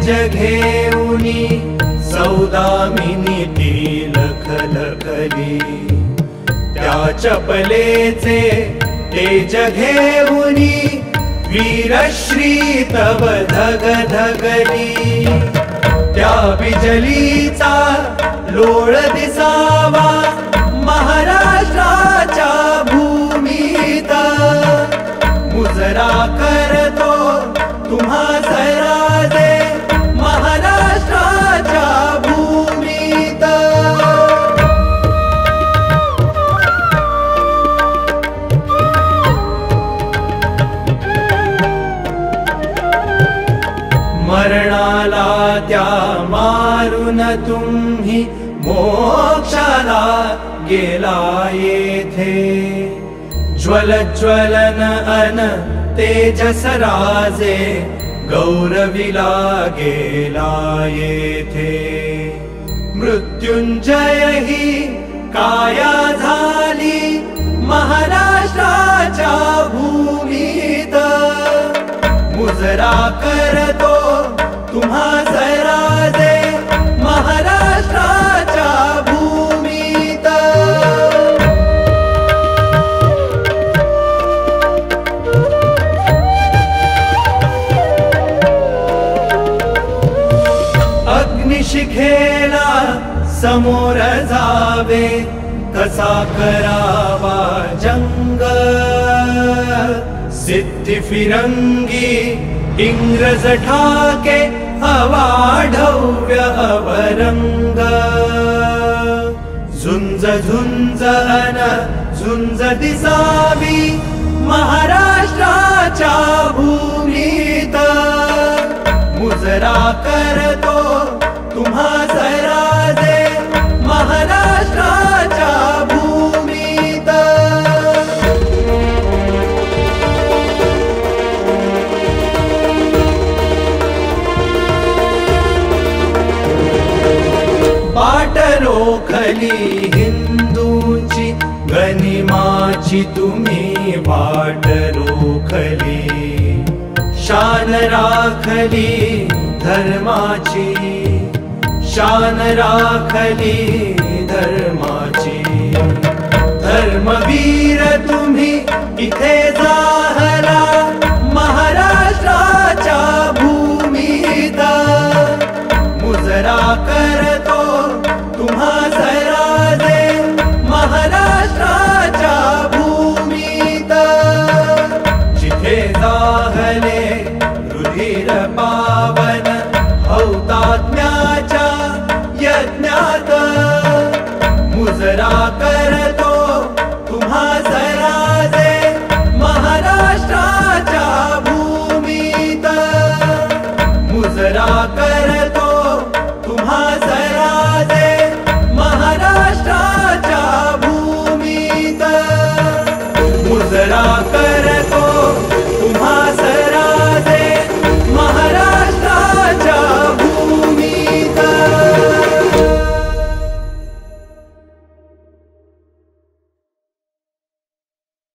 घेऊनी सौदामिनी ती लखलखली। त्या चपलेचे तेज घेऊनी वीरश्री तव धगधगली। त्या बिजलीचा लोळ दिसावा महाराष्ट्राच्या भूमीत। मुजरा करतो तुम्हा सराजे महाराष्ट्राच्या भूमीत। मरणाला त्या मारून तुम्ही मोक्षाला गेला येथे। ज्वलन अन तेजस राजे गौरविला गेला येथे। मृत्युंजय ही काया झाली महाराष्ट्राच्या भूमीत। मुजरा करतो तुम्हा सराजे महाराष्ट्राच्या भूमीत। अग्निशिखेला समोर जावे कसा करावा जंग। सिद्धी फिरंगी इंग्रज ठाके अवाढव्य अवरंग। झुंज झुंज अन झुंज दिसावी महाराष्ट्राच्या भूमीत। मुजरा करतो तुम्हा सराजे महाराष्ट्राच्या भूमीत। बाट रोखली हिंदूंची गनिमाची तुम्ही बाट रोखली। शान राखली धर्माची शान राखली धर्माची। धर्मवीर तुम्ही इथे जाहला